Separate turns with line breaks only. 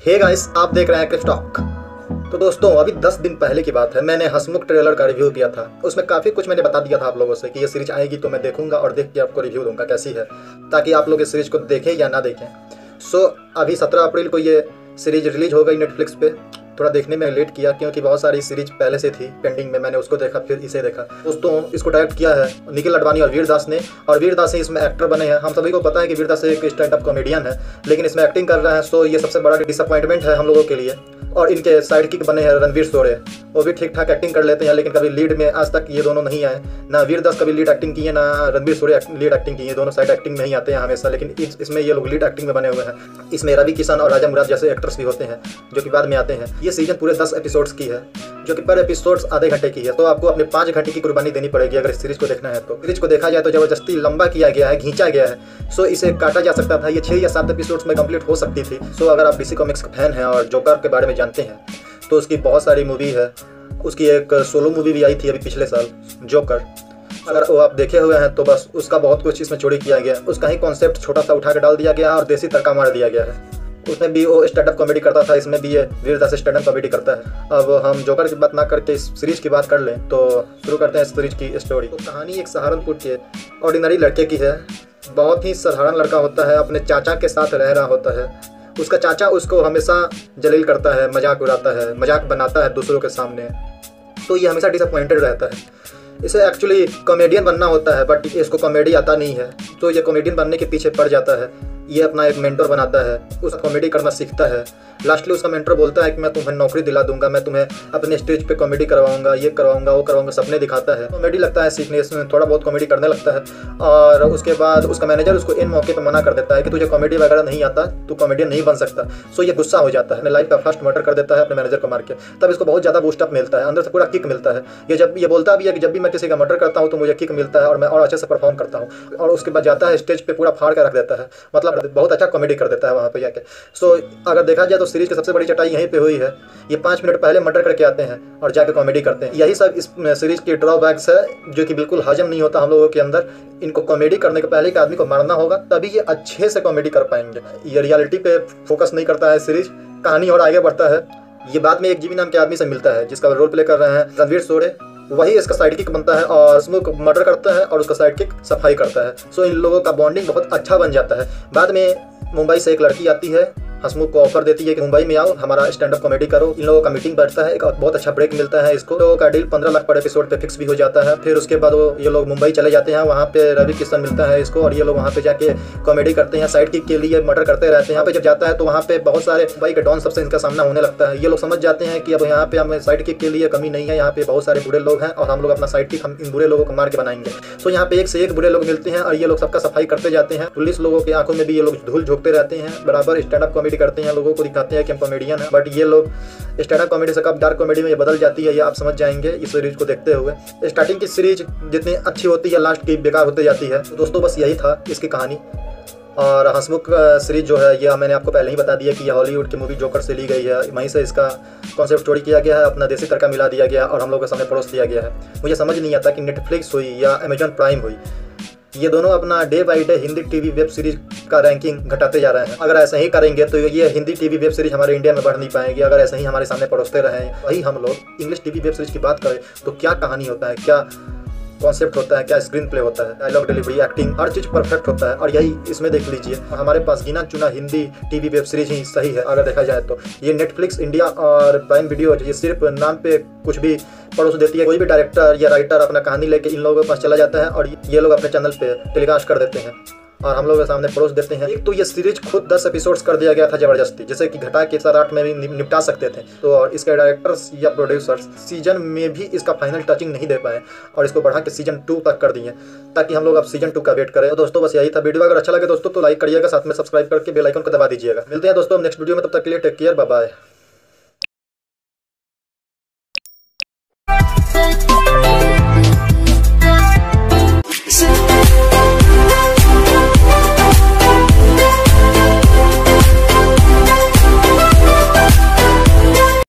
Hey guys, आप देख रहे हैं क्रिश टॉक। तो दोस्तों, अभी 10 दिन पहले की बात है, मैंने हंसमुख ट्रेलर का रिव्यू किया था। उसमें काफ़ी कुछ मैंने बता दिया था आप लोगों से कि ये सीरीज आएगी तो मैं देखूंगा और देख के आपको रिव्यू दूंगा कैसी है, ताकि आप लोग इस सीरीज को देखें या ना देखें। सो अभी 17 अप्रैल को ये सीरीज रिलीज हो गई नेटफ्लिक्स पे। थोड़ा देखने में लेट किया क्योंकि बहुत सारी सीरीज पहले से थी पेंडिंग में, मैंने उसको देखा फिर इसे देखा। दोस्तों, इसको डायरेक्ट किया है निखिल अडवाणी और वीर दास ने, और वीर दास ही इसमें एक्टर बने हैं। हम सभी को पता है कि वीर दास एक स्टैंड अप कॉमेडियन है, लेकिन इसमें एक्टिंग कर रहे हैं, सो ये सबसे बड़ा डिसअपॉइंटमेंट है हम लोगों के लिए। और इनके साइड किक बने हैं रणवीर शोरे, वो भी ठीक ठाक एक्टिंग कर लेते हैं, लेकिन कभी लीड में आज तक ये दोनों नहीं आए। ना वीर दास कभी लीड एक्टिंग की है, ना रणवीर शोरे लीड एक्टिंग की है। दोनों साइड एक्टिंग में ही आते हैं हमेशा, लेकिन इसमें ये लोग लीड एक्टिंग में बने हुए हैं। इसमें रवि किशन और राजा मुराद जैसे एक्टर्स भी होते हैं जो कि बाद में आते हैं। ये सीजन पूरे 10 एपिसोड्स की है, जो कि पर एपिसोड्स आधे घंटे की है, तो आपको अपने 5 घंटे की कुर्बानी देनी पड़ेगी अगर इस सीरीज को देखना है। तो सीरीज को देखा जाए तो जबरदस्ती लंबा किया गया है, खींचा गया है। सो इसे काटा जा सकता था, ये 6 या 7 एपिसोड्स में कंप्लीट हो सकती थी। सो अगर आप डीसी कॉमिक्स के फैन हैं और जोकर के बारे में जानते हैं तो उसकी बहुत सारी मूवी है। उसकी एक सोलो मूवी भी आई थी अभी पिछले साल, जोकर। अगर वो आप देखे हुए हैं तो बस उसका बहुत कुछ इसमें चोरी किया गया। उसका ही कॉन्सेप्ट छोटा सा उठा के डाल दिया गया और देसी तड़का मार दिया गया है। उसमें भी वो स्टैंड अप कॉमेडी करता था, इसमें भी ये Vir Das stand up comedy करता है। अब हम जोकर की बात ना करके इस सीरीज की बात कर लें तो शुरू करते हैं इस सीरीज की स्टोरी। तो कहानी एक सहारनपुर के ऑर्डिनरी लड़के की है। बहुत ही साधारण लड़का होता है, अपने चाचा के साथ रह रहा होता है। उसका चाचा उसको हमेशा जलील करता है, मजाक उड़ाता है, मजाक बनाता है दूसरों के सामने। तो ये हमेशा डिसअपॉइंटेड रहता है। इसे एक्चुअली कॉमेडियन बनना होता है, बट इसको कॉमेडी आता नहीं है, तो ये कॉमेडियन बनने के पीछे पड़ जाता है। ये अपना एक मेंटर बनाता है, उसका कॉमेडी करना सीखता है। लास्टली उसका मेंटर बोलता है कि मैं तुम्हें नौकरी दिला दूंगा, मैं तुम्हें अपने स्टेज पे कॉमेडी करवाऊंगा, ये करवाऊंगा, वो करवाऊंगा, सपने दिखाता है। कॉमेडी लगता है सीखने, इसमें थोड़ा बहुत कॉमेडी करने लगता है। और उसके बाद उसका मैनेजर उसको इन मौके पर मना कर देता है कि तुझे कॉमेडी वगैरह नहीं आता, तू कॉमेडियन नहीं बन सकता। सो ये गुस्सा हो जाता है, अपने लाइफ का फर्स्ट मर्डर कर देता है अपने मैनेजर को मार के। तब इसको बहुत ज़्यादा बूस्टअप मिलता है, अंदर से पूरा किक मिलता है। ये जब ये बोलता भी है कि जब भी मैं किसी का मर्डर करता हूँ तो मुझे किक मिलता है और मैं और अच्छे से परफॉर्म करता हूँ। और उसके बाद जाता है स्टेज पे पूरा फाड़ कर रख देता है, मतलब बहुत अच्छा कॉमेडी कर देता है वहाँ पे जाके। सो अगर देखा जाए तो सीरीज की सबसे बड़ी चटाई यहीं पे हुई है। ये 5 मिनट पहले मर्डर करके आते हैं और जाके कॉमेडी करते हैं। यही सब इस सीरीज की ड्रॉबैक्स है जो कि बिल्कुल हजम नहीं होता हम लोगों के अंदर। इनको कॉमेडी करने के पहले एक आदमी को मारना होगा, तभी ये अच्छे से कॉमेडी कर पाएंगे। ये रियलिटी पे फोकस नहीं करता है सीरीज, कहानी और आगे बढ़ता है। ये बाद में एक जीवी नाम के आदमी से मिलता है जिसका रोल प्ले कर रहे हैं रणवीर शोरे। वही इसका साइड किक बनता है और हंसमुख मर्डर करता है और उसका साइड किक सफाई करता है। सो इन लोगों का बॉन्डिंग बहुत अच्छा बन जाता है। बाद में मुंबई से एक लड़की आती है, हंसमुख को ऑफर देती है कि मुंबई में आओ, हमारा स्टैंड अप कॉमेडी करो। इन लोगों का मीटिंग बैठता है, एक बहुत अच्छा ब्रेक मिलता है इसको। लोगों का डील 15 लाख पर एपिसोड पे फिक्स भी हो जाता है। फिर उसके बाद ये लोग मुंबई चले जाते हैं, वहाँ पे रवि किशन मिलता है इसको और ये लोग वहाँ पे जाके कॉमेडी करते हैं, साइड किक के लिए मर्डर करते रहते हैं। यहाँ पे जब जाता है तो वहाँ पे बहुत सारे मुंबई के डॉन सबसे इनका सामना होने लगता है। ये लोग समझ जाते हैं कि अब यहाँ पे हमें साइड किक के लिए कमी नहीं है, यहाँ पे बहुत सारे बुरे लोग हैं और हम लोग अपना साइड किक हम इन बुरे लोगों को मार के बनाएंगे। तो यहाँ पे एक से एक बुरे लोग मिलते हैं और ये लोग सबका सफाई करते जाते हैं। पुलिस लोगों की आंखों में भी ये लोग धूल झोंकते रहते हैं, बराबर स्टैंड अप कॉमेडी करते हैं, लोगों को दिखाते हैं कि हम कॉमेडियन है। बट ये लोग स्टैंड अप कॉमेडी से कब डार्क कॉमेडी में ये बदल जाती है, ये आप समझ जाएंगे इस सीरीज को देखते हुए। स्टार्टिंग की सीरीज जितनी अच्छी होती है लास्ट की बेकार होते जाती है। तो दोस्तों, बस यही था इसकी कहानी। और हंसमुख सीरीज जो है ये मैंने आपको पहले ही बता दिया कि यह हॉलीवुड की मूवी जोकर से ली गई है। वहीं से इसका कॉन्सेप्ट स्टोरी किया गया है, अपना देसी तड़का मिला दिया गया और हम लोगों के सामने परोस दिया गया है। मुझे समझ नहीं आता कि नेटफ्लिक्स हुई या अमेजॉन प्राइम हुई, ये दोनों अपना day by day Hindi TV web series का रैंकिंग घटाते जा रहे हैं। अगर ऐसे ही करेंगे तो ये हिंदी टीवी वेब सीरीज हमारे इंडिया में बढ़ नहीं पाएगी। अगर ऐसे ही हमारे सामने परोसते रहें, वही हम लोग इंग्लिश टीवी वेब सीरीज की बात करें तो क्या कहानी होता है, क्या कॉन्सेप्ट होता है, क्या स्क्रीन प्ले होता है, डायलॉग डिलीवरी, एक्टिंग, हर चीज़ परफेक्ट होता है। और यही इसमें देख लीजिए, हमारे पास गिना चुना हिंदी टीवी वेब सीरीज ही सही है अगर देखा जाए तो। ये नेटफ्लिक्स इंडिया और प्राइम वीडियो ये सिर्फ नाम पे कुछ भी परोस देती है। कोई भी डायरेक्टर या राइटर अपना कहानी लेके इन लोगों के पास चला जाता है और ये लोग अपने चैनल पे टेलीकास्ट कर देते हैं और हम लोगों के सामने परोस देते हैं। एक तो ये सीरीज खुद 10 एपिसोड्स कर दिया गया था जबरदस्ती, जैसे कि घटा के 7-8 में भी निपटा सकते थे। तो और इसके डायरेक्टर्स या प्रोड्यूसर्स सीजन में भी इसका फाइनल टचिंग नहीं दे पाए और इसको बढ़ा के सीजन 2 तक कर दिए ताकि हम लोग अब सीजन 2 का वेट करें। तो दोस्तों, बस यही था। वीडियो अगर अच्छा लगे दोस्तों तो लाइक करिएगा, साथ में सब्सक्राइब करके बेल आइकन को दबा दीजिएगा। मिलते हैं दोस्तों नेक्स्ट वीडियो में, तब तक के लिए टेक केयर, बाय बाय।